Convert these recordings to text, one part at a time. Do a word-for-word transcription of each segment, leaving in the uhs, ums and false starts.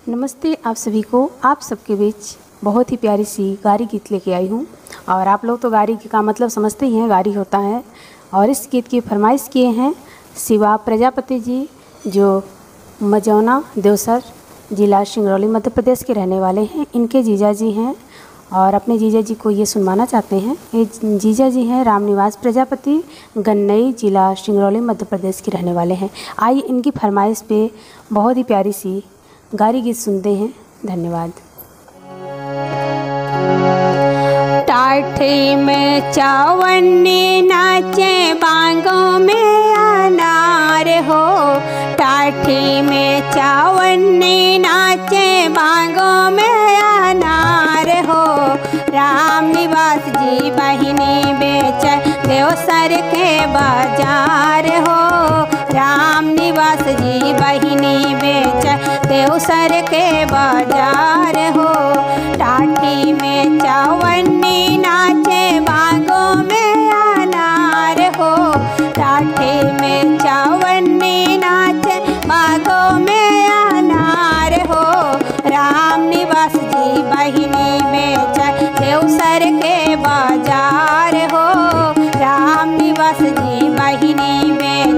नमस्ते आप सभी को। आप सबके बीच बहुत ही प्यारी सी गारी गीत लेके आई हूँ। और आप लोग तो गारी का मतलब समझते ही हैं, गारी होता है। और इस गीत की फरमाइश किए हैं शिवा प्रजापति जी, जो मजौना देवसर जिला सिंगरौली मध्य प्रदेश के रहने वाले हैं। इनके जीजा जी हैं और अपने जीजा जी को ये सुनवाना चाहते हैं। ये जीजा जी हैं रामनिवास प्रजापति, गन्नई जिला सिंगरौली मध्य प्रदेश के रहने वाले हैं। आइए इनकी फरमाइश पे बहुत ही प्यारी सी गारी गीत सुनते हैं। धन्यवाद। टाठी में चावन्नी नाचे बांगों में अनार हो, टाठी में चावन्नी नाचे बांगों में अनार हो। राम निवास जी बहिनी बेच देवसर के बाजार हो, राम निवास जी बहिनी बेच देवसर के बाजार हो। टाठी में चावन्नी नाचे बागों में अनार हो, टाठी में चावन्नी नाचे बागों में अनार हो। राम निवास जी बहिनी बेच देवसर के बाजार हो, राम निवास जी बहिनी बेच।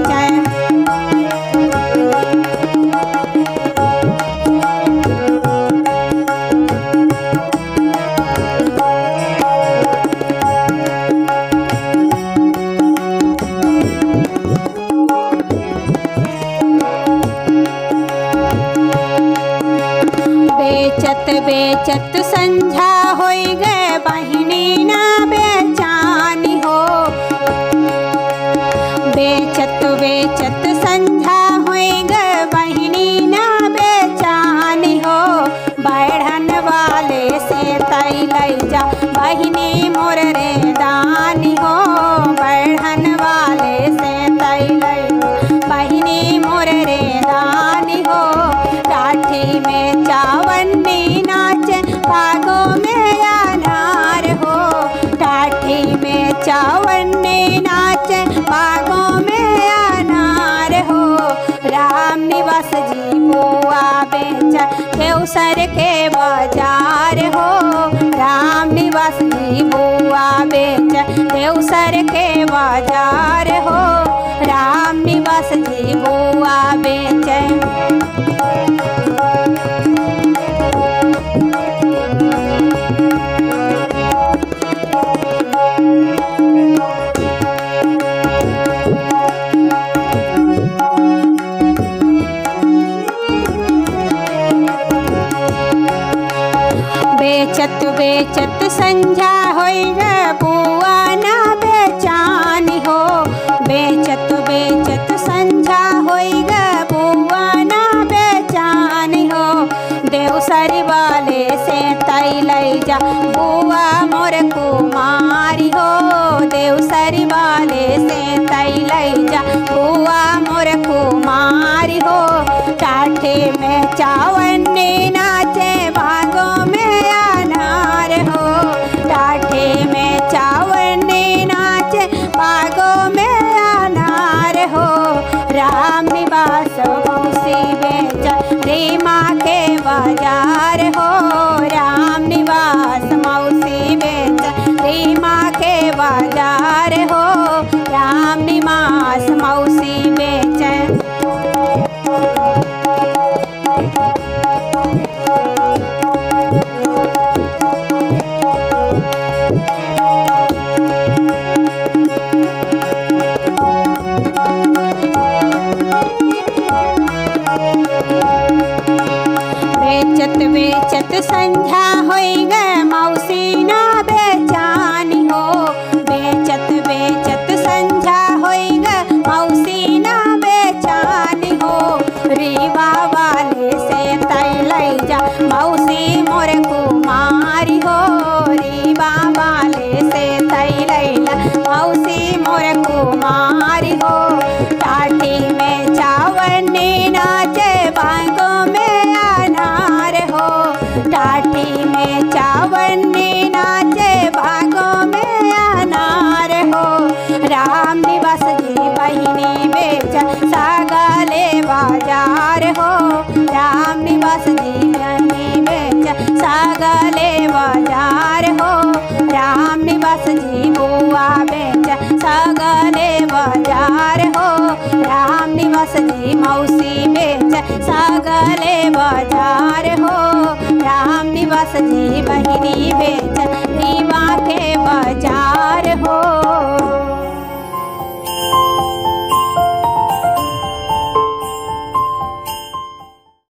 बेचत बेचत संझा होई गे बहिनी ना बेचानी हो, बेचत बेचत संझा होई गे बहिनी ना बेचानी हो। बढ़न वाले से तई लई जा बहिनी मोर रे दानी हो, बढ़न वाले से तई लई बहिनी मोर रे दानी हो। टाठी में चावन्नी नाचे बागों में अनार हो, टाठी में चावन्नी नाचे बागों में अनार हो। राम निवास जी बुआ बेच देवसर के बाजार हो, राम निवास जी बुआ बेच देवसर के बाजार हो, राम निवास जी बुआ बेच। बेचत बेचत संझा होई गे बुआ ना बेचानी हो, बेचत बेचत संझा होई गे बुआ ना बेचानी हो। देवसर वाले से तई लई जा बुआ मोर कुमारी हो, देवसर वाले से तई लई जा बुआ मोर कुमारी हो। टाठे में चावन्नी नाचे बागों में अनार हो, टाठे में चावन्नी नाचे बागों में अनार हो। राम निवास मौसी बेच रीमा के बाजार हो, राम निवास मौसी बेच रीमा के बाजार हो, राम निवास मौसी बेच। बेचत बेचत संझा होई गे मौसी ना बेचानी हो, बेचत बेचत संझा होई गे मौसी ना बेचानी हो। रीवा वाले से तई लई जा मौसी मोर कुमारी हो, रीवा वाले से तई लई जा मौसी मोर कुमारी हो। टाठी में चावन्नी नाचे बागों में अनार हो, टाठी में चावन्नी नाचे पुआ बेच सगले बाजार हो। राम निवास जी मौसी बेच सगले बाजार हो। राम निवास जी बहिनी बेच रीवा के बाजार